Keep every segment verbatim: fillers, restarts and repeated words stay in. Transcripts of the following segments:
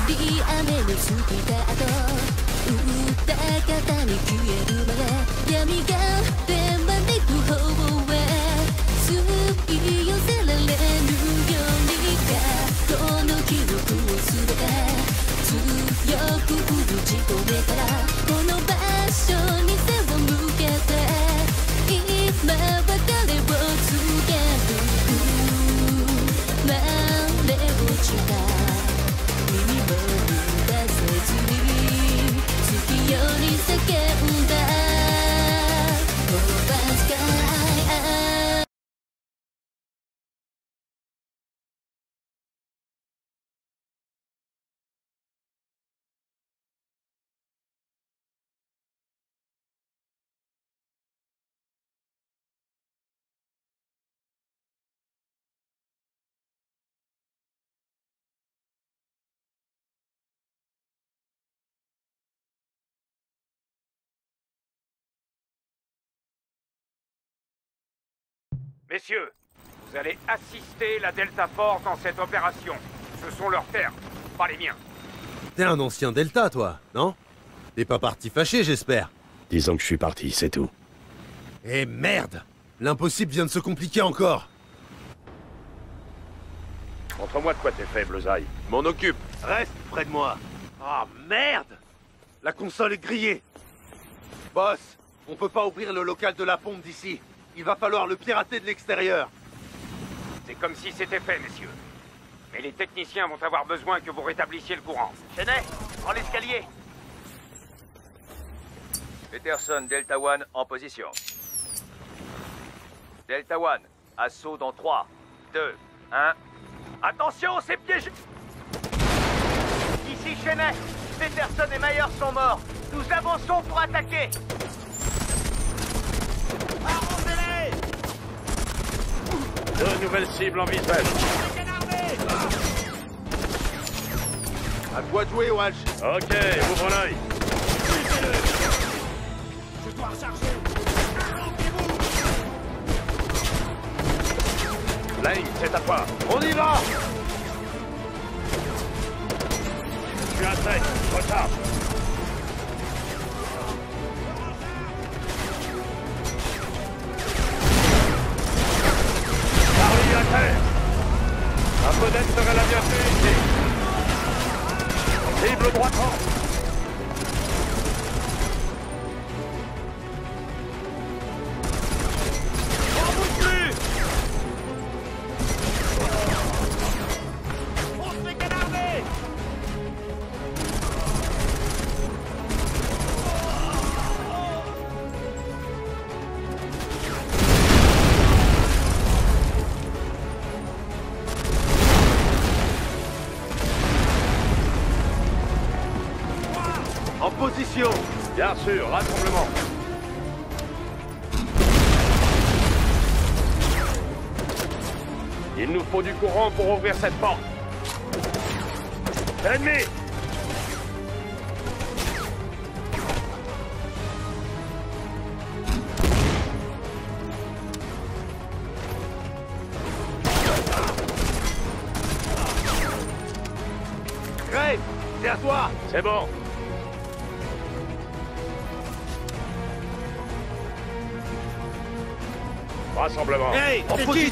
り雨のスピーカーと打った方に消えるまで闇が手招く方へ吸い寄せられるようにかこの記憶をすべて強く封じ込めたらこの場所に背を向けて今別れを告げる生まれ落ちた耳も出せずに月夜に叫んだ Open sky Messieurs, vous allez assister la Delta Force dans cette opération. Ce sont leurs terres, pas les miens. T'es un ancien Delta, toi, non? T'es pas parti fâché, j'espère. Disons que je suis parti, c'est tout. Eh merde! L'impossible vient de se compliquer encore. Montre-moi de quoi t'es fait, Bleuzaï. M'en occupe. Reste près de moi. Ah merde! La console est grillée. Boss, on peut pas ouvrir le local de la pompe d'ici. Il va falloir le pirater de l'extérieur. C'est comme si c'était fait, messieurs. Mais les techniciens vont avoir besoin que vous rétablissiez le courant. Chenet, prends l'escalier. Peterson, Delta One, en position. Delta One, assaut dans trois, deux, un. Attention, c'est piégé. Ici Chenet, Peterson et Myers sont morts. Nous avançons pour attaquer. Arrosez-les! Deux nouvelles cibles en visuel. À quoi de jouer, Walsh? Ok, ouvre l'œil. Je dois recharger. Lane, c'est à toi. On y va! Je suis à sec, recharge. Charlie à terre. Un peu d'aide serait la bienvenue ici. Cible droitement. On bouge plus! On se fait canarder! En position! Bien sûr, rassemblement. Il nous faut du courant pour ouvrir cette porte. Ennemi! Graves, c'est à toi! C'est bon. Rassemblement. Hey, en position!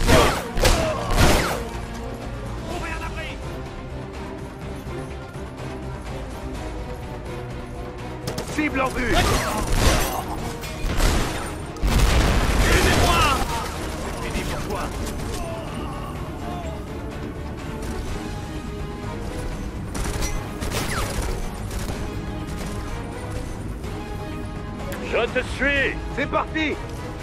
Trouvez un abri! Cible en vue! Aidez-moi! C'est fini pour toi! Je te suis. C'est parti!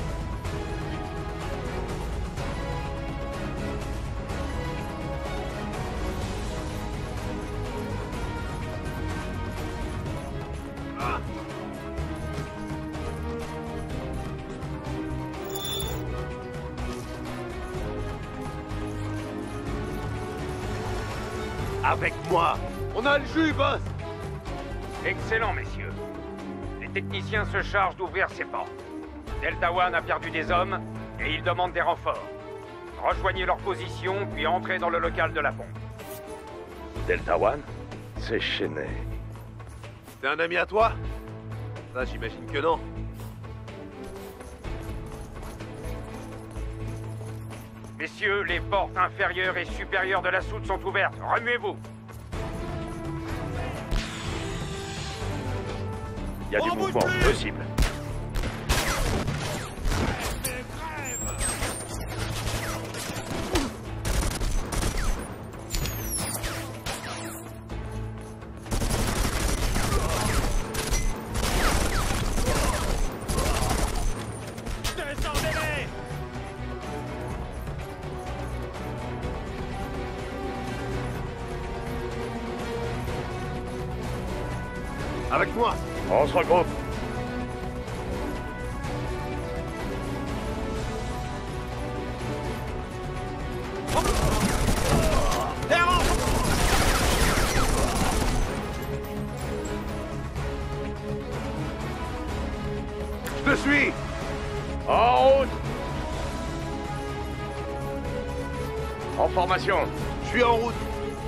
Avec moi! On a le jus, boss! Excellent, messieurs. Les techniciens se chargent d'ouvrir ces portes. Delta One a perdu des hommes et ils demandent des renforts. Rejoignez leur position, puis entrez dans le local de la pompe. Delta One? C'est Chenet. C'est un ami à toi? Ça, j'imagine que non. Messieurs, les portes inférieures et supérieures de la soute sont ouvertes. Remuez-vous. Il y a du mouvement possible. Avec moi. On se regroupe. Je te suis. En route. En formation. Je suis en route.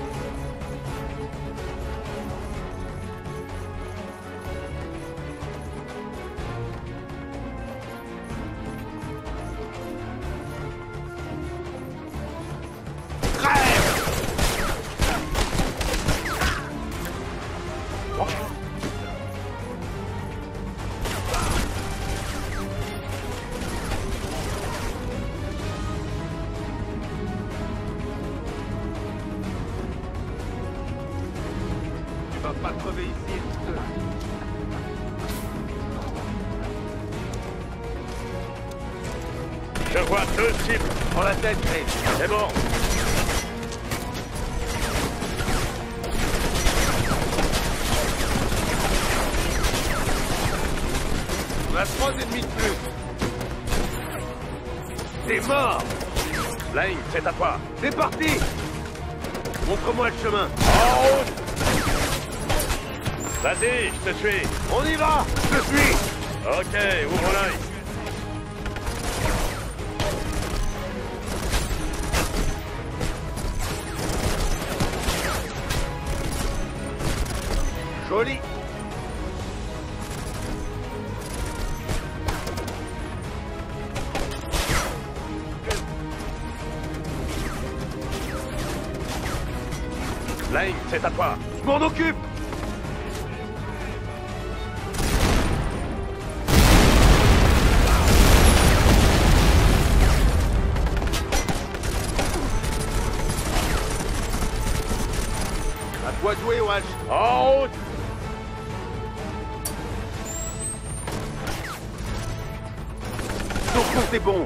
Tu vas pas crever ici. Je vois deux cibles. Prends la tête, Chris. C'est bon. On a trois ennemis de plus. T'es mort. Lane, c'est à toi. C'est parti. Montre-moi le chemin. En route. Vas-y, je te suis. On y va. Je te suis. Ok, ouvre l'œil. Joli. Lane, c'est à toi. Je m'en occupe. À toi de jouer, Watch. En route. Ton compte est bon.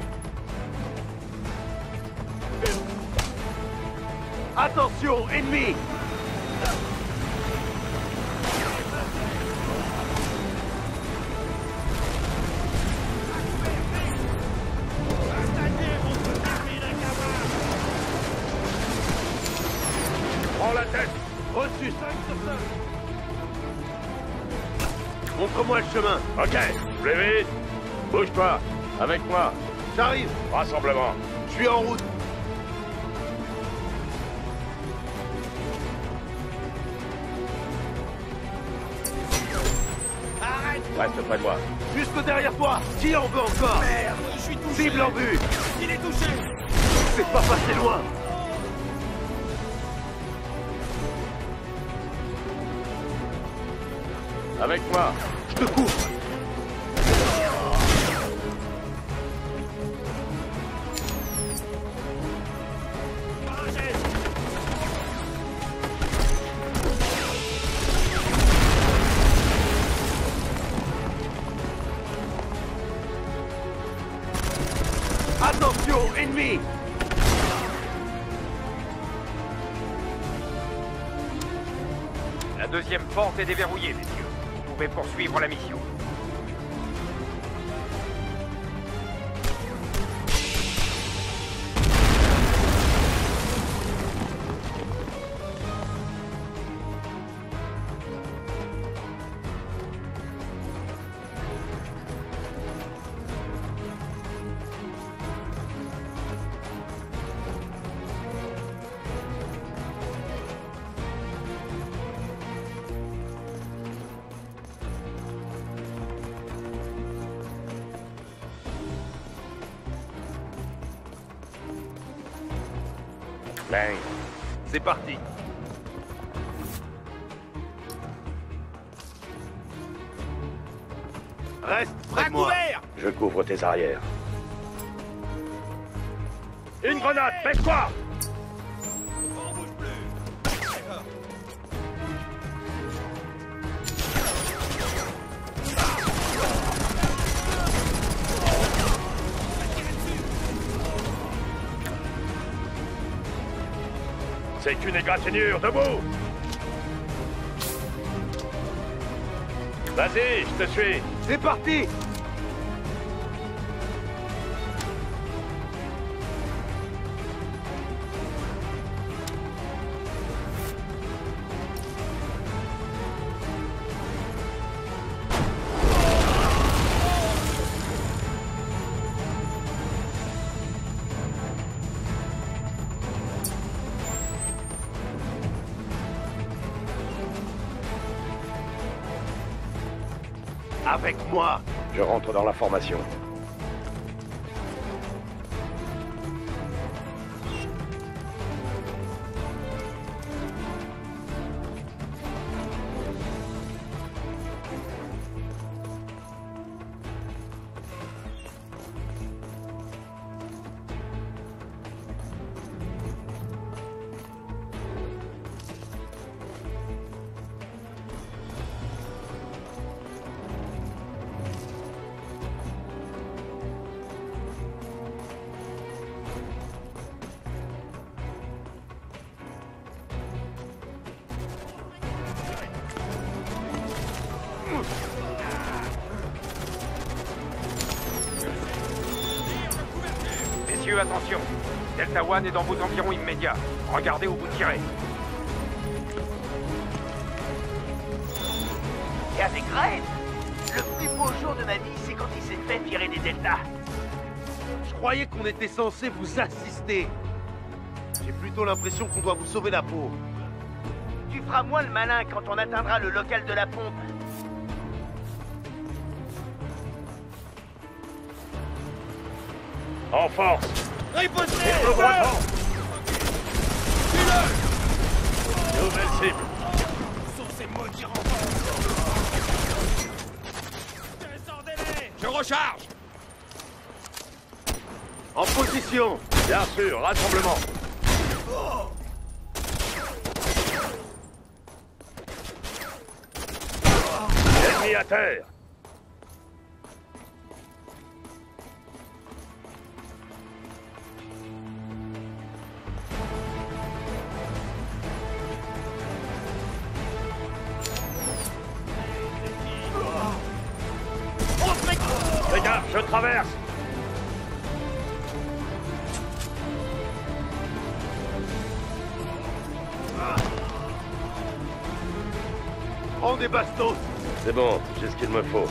Attention, ennemi. Prends la tête. Reçu. Montre-moi le chemin. Ok, plus vite. Bouge-toi. Avec moi. J'arrive. Rassemblement. Je suis en route. Reste près de moi. Juste derrière toi. Qui en veut encore? Merde, je suis touché. Cible en vue. Il est touché. C'est pas passé loin. Avec moi. Je te coupe. Attention, ennemi. La deuxième porte est déverrouillée, messieurs. Vous pouvez poursuivre la mission. Bang. C'est parti. Reste près de moi. Je couvre tes arrières. Une grenade, baisse-toi! C'est une égratignure, debout! Vas-y, je te suis. C'est parti. Avec moi. Je rentre dans la formation. Messieurs, attention. Delta One est dans vos environs immédiats. Regardez où vous tirez. Et avec Raid, le plus beau jour de ma vie, c'est quand il s'est fait tirer des deltas. Je croyais qu'on était censé vous assister. J'ai plutôt l'impression qu'on doit vous sauver la peau. Tu feras moins le malin quand on atteindra le local de la pompe. En force! Ripostez! Au droit devant! Nouvelle cible! Je recharge. En position. Bien sûr, rassemblement! Ennemi à terre! Les gars, je traverse! Prends des bastos. C'est bon, j'ai ce qu'il me faut.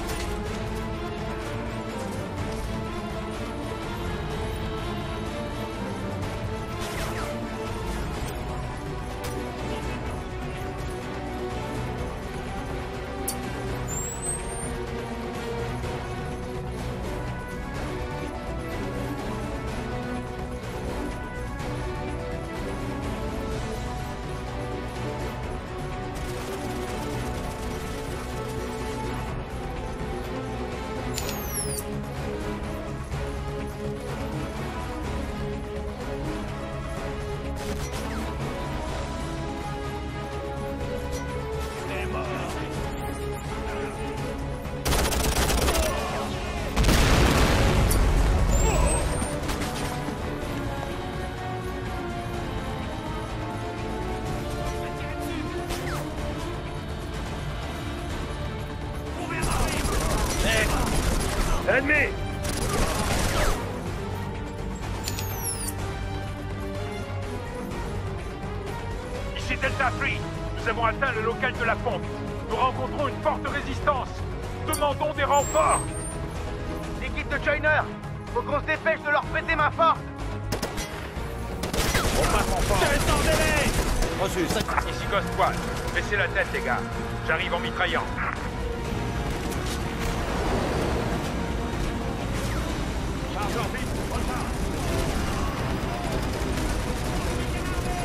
Ennemi! Ici Delta trois. Nous avons atteint le local de la pompe. Nous rencontrons une forte résistance. Demandons des renforts. L'équipe de Joiner, faut qu'on se dépêche de leur péter main forte. On passe en force! Reçu, ça... Ici Ghost One. Baissez la tête, les gars. J'arrive en mitraillant. Chargeur vite, recharge!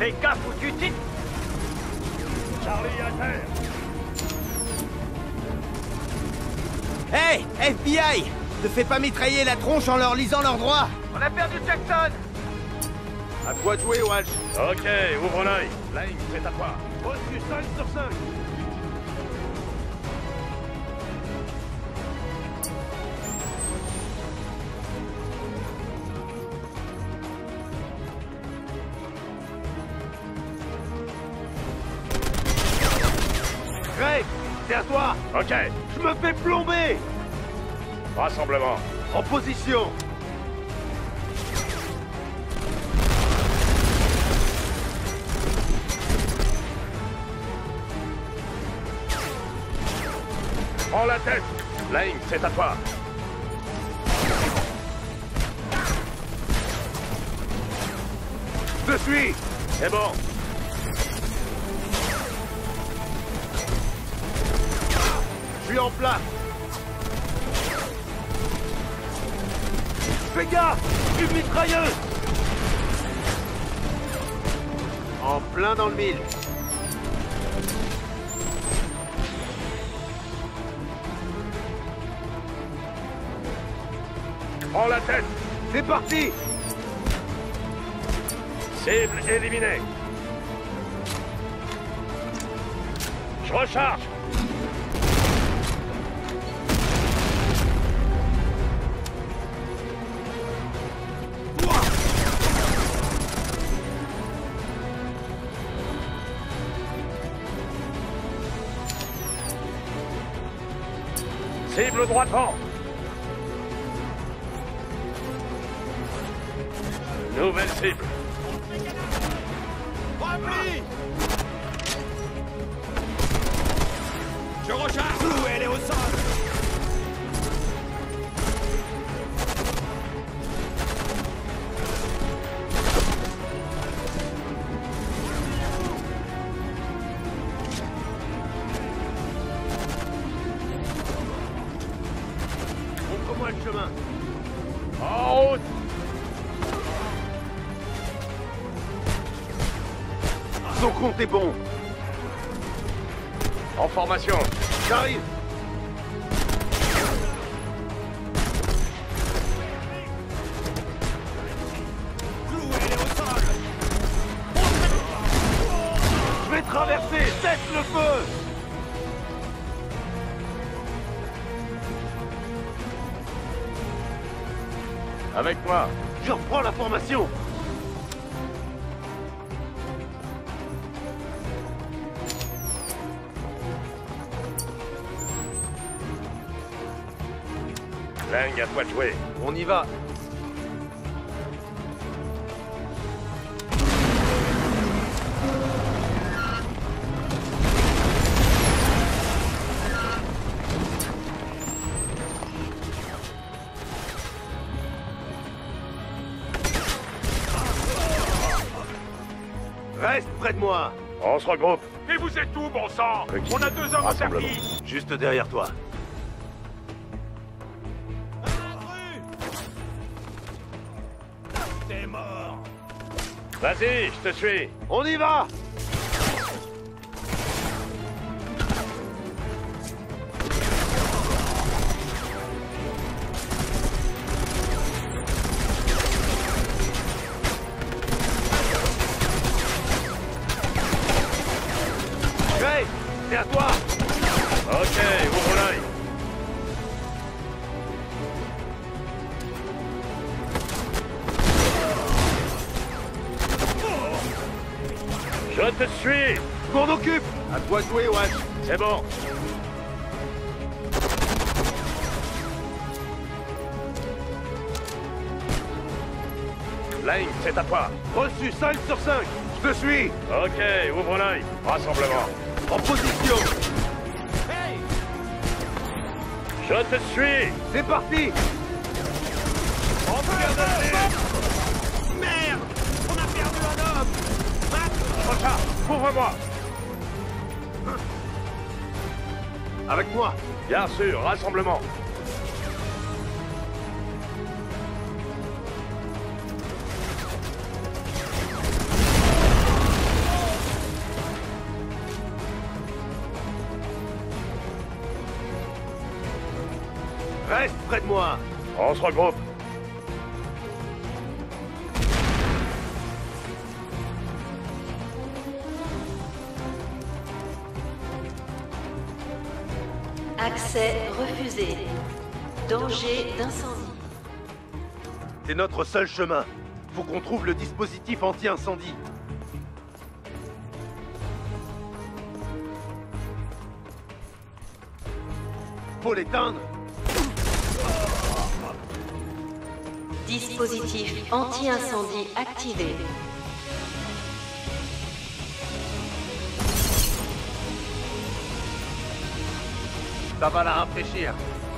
Fais gaffe où tu t'y... Charlie à terre. Hey, F B I! Ne fais pas mitrailler la tronche en leur lisant leurs droits! On a perdu Jackson. À toi de jouer, Walsh. Ok, ouvre l'œil. Lang, c'est à toi. Reçu cinq sur cinq. Greg, c'est à toi. Ok, Je me fais plomber. rassemblement. En position. Prends la tête. Lang, c'est à toi. Je suis. C'est bon. Je suis en place. Fais gaffe. Une mitrailleuse. En plein dans le mille. Prends la tête. C'est parti. Cible éliminée. Je recharge. Cible droit devant. Nouvelle cible. Rempli! Je recharge! Clou, elle est au sol! Montre-moi le chemin. En route. Son compte est bon. En formation. J'arrive. Clou, elle est au sol! Je vais traverser. Cesse le feu. Avec moi. Je reprends la formation. Lang, à toi de jouer. On y va. Reste près de moi. On se regroupe. Et vous êtes où, bon sang? Ok. On a deux hommes au Rassemblement. service. Juste derrière toi. T'es mort! Vas-y, je te suis. On y va. Hey, c'est à toi. Ok, ouvre l'œil. Je te suis. Je m'en occupe. À toi de jouer, Walsh. C'est bon. Lang, c'est à toi. Reçu cinq sur cinq. Je te suis. Ok, ouvre l'œil. Rassemblement. En position. Hey! Je te suis. C'est parti. Merde! On a perdu un homme! Recharge. Couvre-moi. Avec moi. Bien sûr, rassemblement. près de moi. On se regroupe. Accès refusé. Danger d'incendie. C'est notre seul chemin. Faut qu'on trouve le dispositif anti-incendie. Faut l'éteindre. Dispositif anti-incendie activé. Ça va la rafraîchir.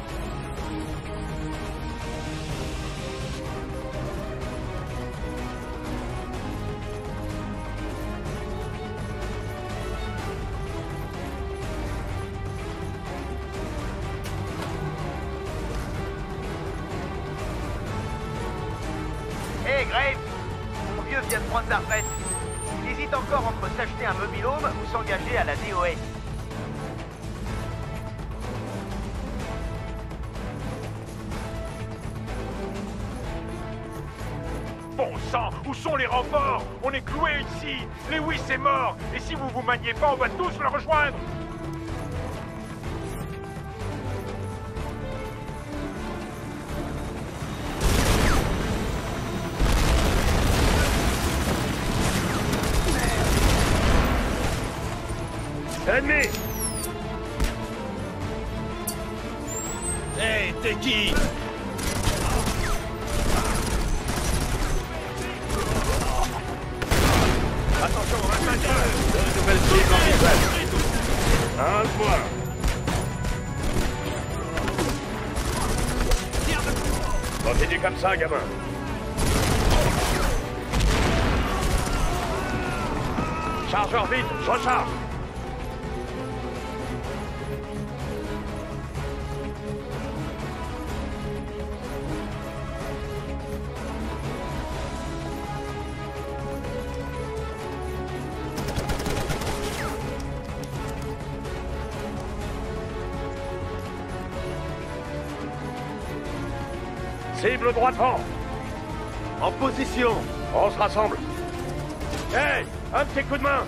Hé, Graves! Mon vieux vient de prendre sa retraite. Il hésite encore entre s'acheter un mobil-home ou s'engager à la D O S. Bon sang, où sont les renforts? On est cloués ici. Lewis est mort. Et si vous vous maniez pas, on va tous le rejoindre. Ennemi! Hey, t'es qui? Attention, on reste un creux. Deux nouvelles cibles en visuel. Un point. Continue comme ça, gamin. Chargeur vide, je recharge. Cible droit devant. En position. On se rassemble. Hey, un petit coup de main.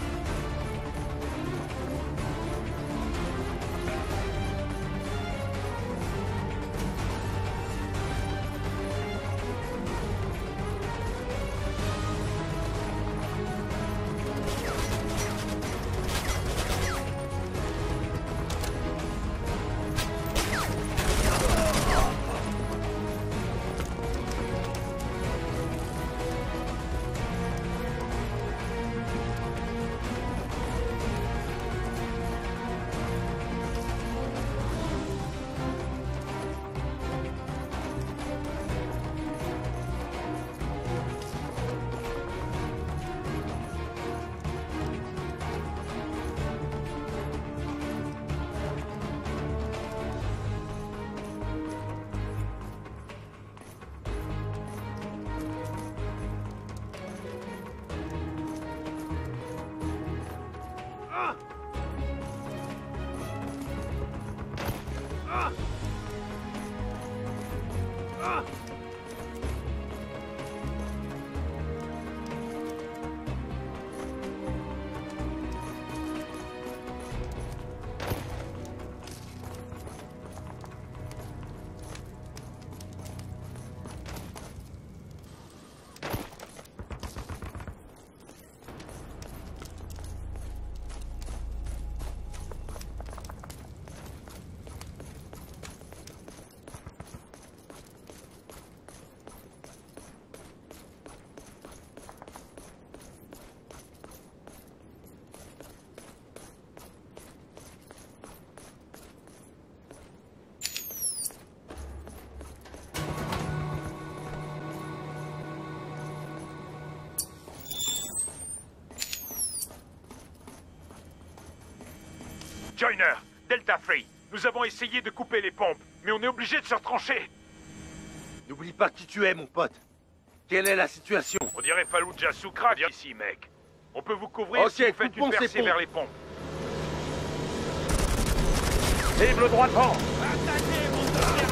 Joyner, Delta Free, nous avons essayé de couper les pompes, mais on est obligé de se retrancher. N'oublie pas qui tu es, mon pote. Quelle est la situation? On dirait Fallujah Soukra ici, mec. On peut vous couvrir Ok, si vous faites une coupons ces percée pompes. vers les pompes. Cible droit devant. Attaquez, mon termine un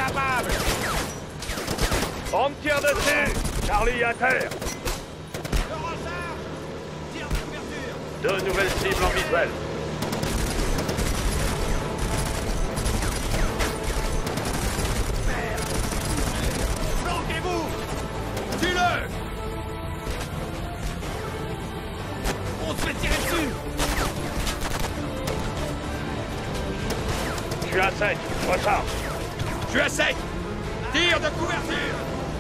capable! On me tire dessus! Charlie à terre! Deux nouvelles cibles en visuel. Planquez-vous! Tue-le! On se fait tirer dessus! Je suis à sec, recharge. Je suis à sec! Tire de couverture!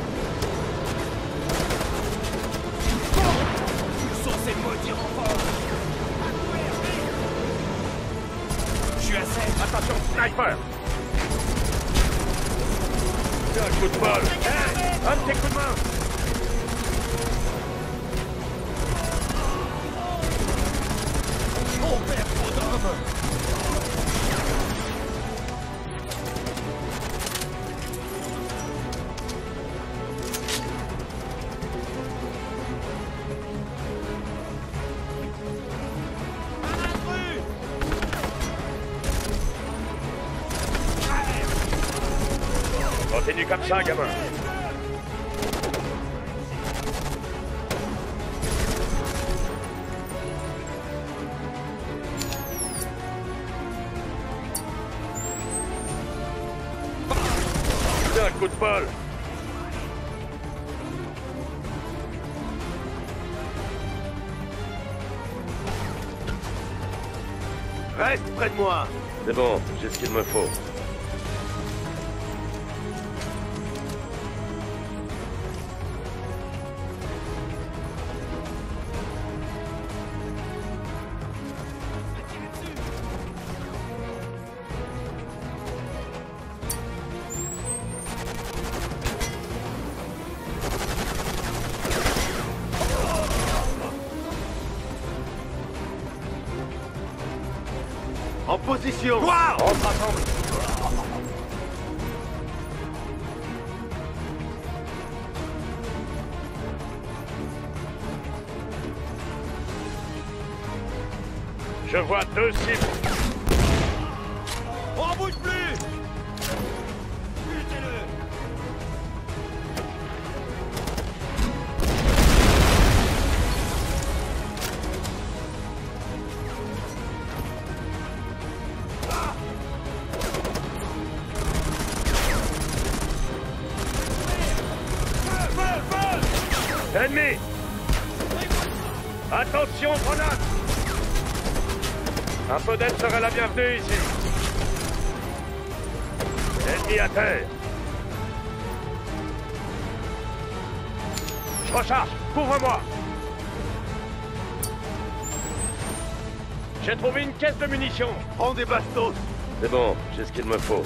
Où sont ces maudits renforts? Je suis à sec! Attention, sniper! Tiens, un coup de bol! Hey, un petit coup de main! On perd trop d'hommes! Continue comme ça, gamin. Tiens, un coup de bol. Reste près de moi. C'est bon, j'ai ce qu'il me faut. En position. Wow! On se rassemble. Je vois deux cibles. On bouge plus! Butez-le! Ennemi! Attention, grenade! Un peu d'aide serait la bienvenue ici. Ennemi à terre. Je recharge, couvre-moi. J'ai trouvé une caisse de munitions. Prends des bastos. C'est bon, j'ai ce qu'il me faut.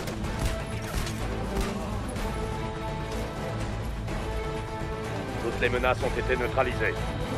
Toutes les menaces ont été neutralisées.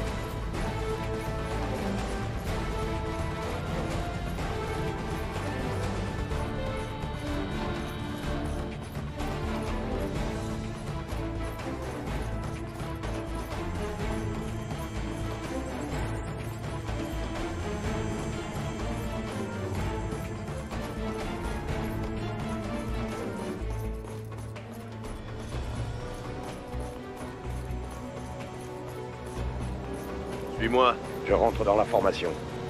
Suis-moi. Je rentre dans la formation.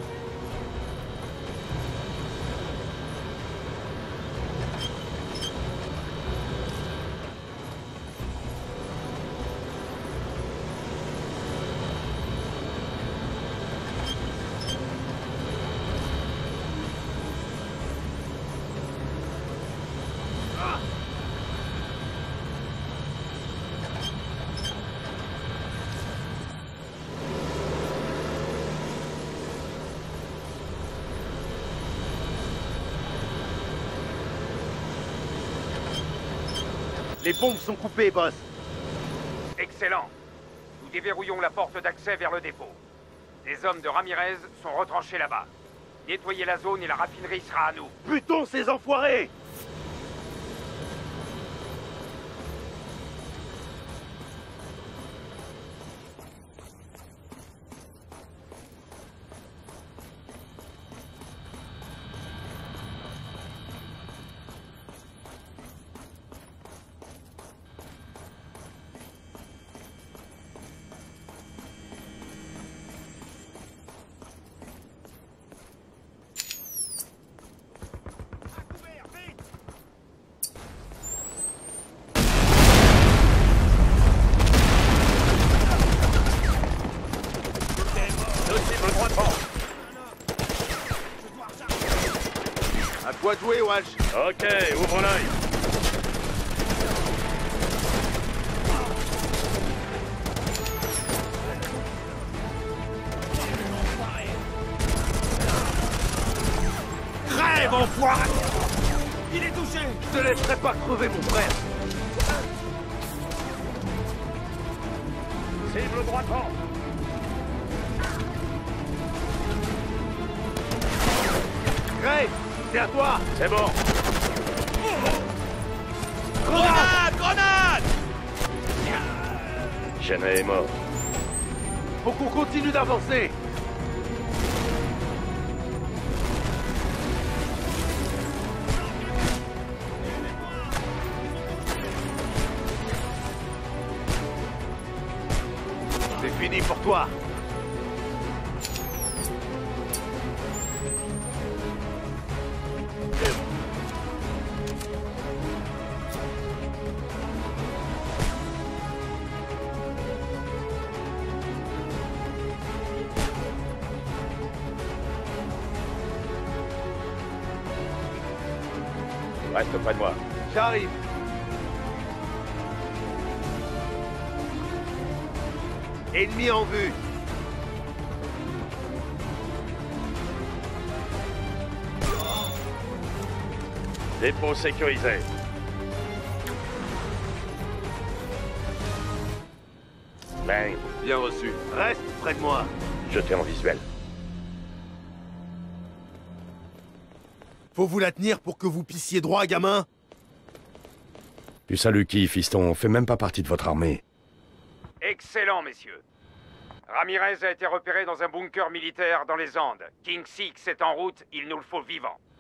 Les pompes sont coupées, boss. Excellent. Nous déverrouillons la porte d'accès vers le dépôt. Les hommes de Ramirez sont retranchés là-bas. Nettoyez la zone et la raffinerie sera à nous. Butons ces enfoirés! le droit devant. À toi de jouer, Walsh. Ok, ouvre l'œil. Crève, enfoiré! Il est touché! Je te laisserai pas crever, mon frère! Cible le droit devant. Crève! C'est à toi! C'est bon. Grenade! Grenade! Chenet est mort. Faut qu'on continue d'avancer! C'est fini pour toi! Reste près de moi. J'arrive! Ennemi en vue! Dépôt sécurisé. Bang. Bien reçu. Reste près de moi. Jeté en visuel. Faut vous la tenir pour que vous pissiez droit, gamin? Tu salues qui, fiston? On fait même pas partie de votre armée. Excellent, messieurs. Ramirez a été repéré dans un bunker militaire dans les Andes. King Six est en route, il nous le faut vivant.